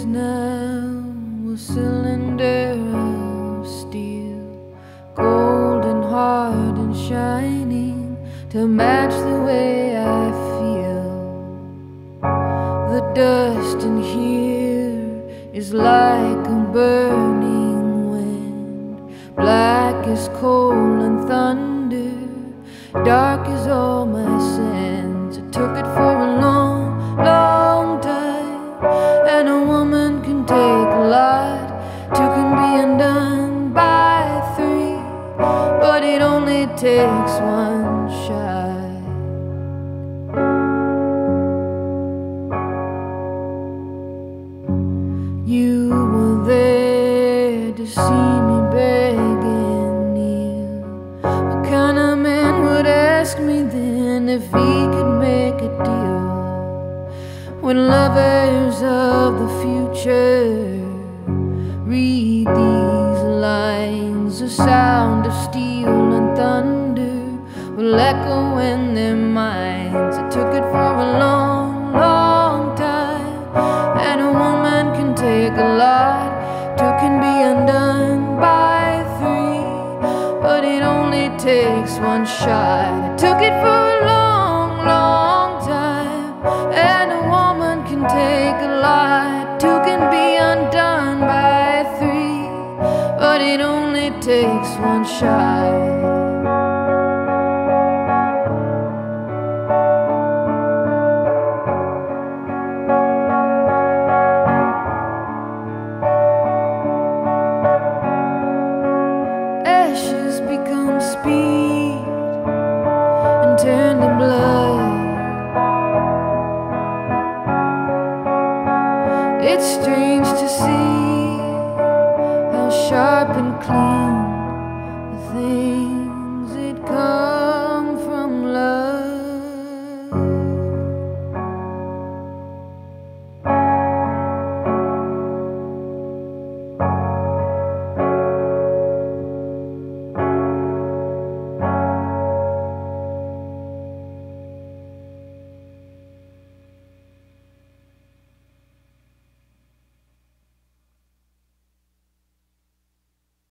now a cylinder of steel, golden, hard and shining, to match the way I feel. The dust in here is like a burning wind, black as coal and thunder, dark as all my sins. I took it for a long, long time, and a woman can take a lot, two can be undone by three, but it only takes one shot. You were there to see me beg and kneel. What kind of man would ask me then if he could make a deal? When lovers of the future read these lines, the sound of steel and thunder will echo in their minds. I took it for a long, long time, and a woman can take a lot, two can be undone by three, but it only takes one shot. I took it for a long, long time, and a woman can take a lot, two can be undone by three, but it only takes one shot. Ashes become speed and turn to blood.